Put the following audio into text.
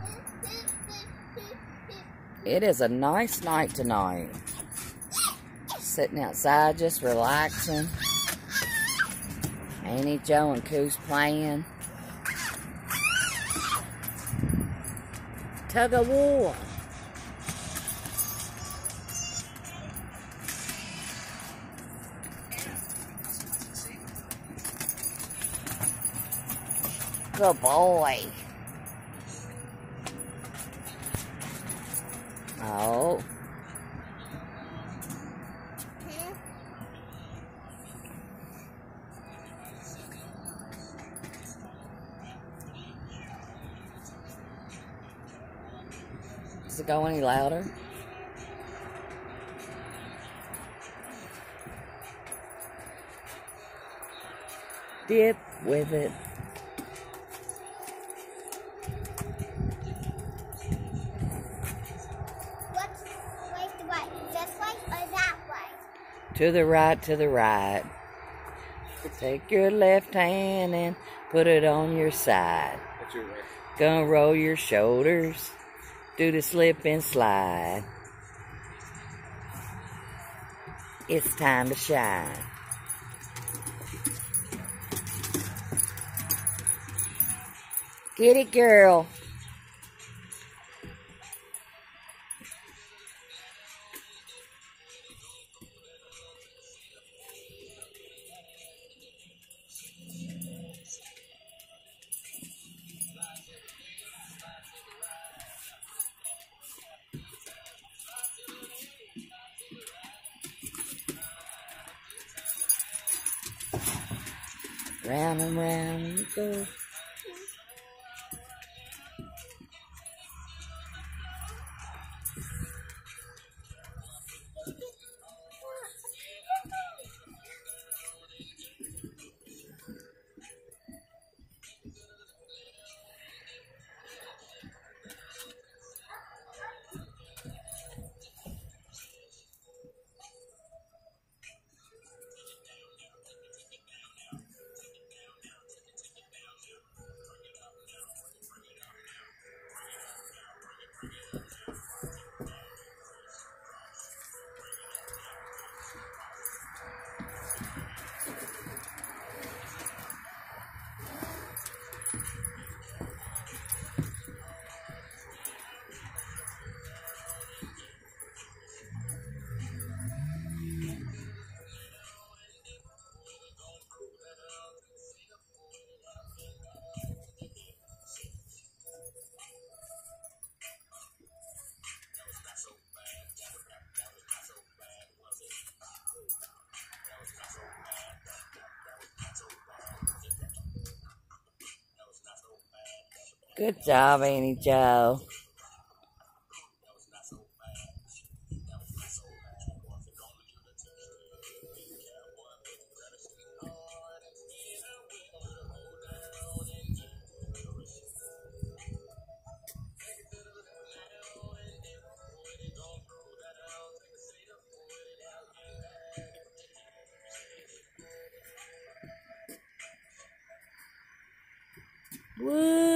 It is a nice night tonight. Sitting outside, just relaxing. Annie, Joe, and Coos playing. Tug of war. Good boy. Oh. Does it go any louder? Dip with it. This way or that way? To the right, to the right. Take your left hand and put it on your side. That's your right. Gonna roll your shoulders. Do the slip and slide. It's time to shine. Get it, girl. Round and round you go. Good job, Annie Joe. Woo!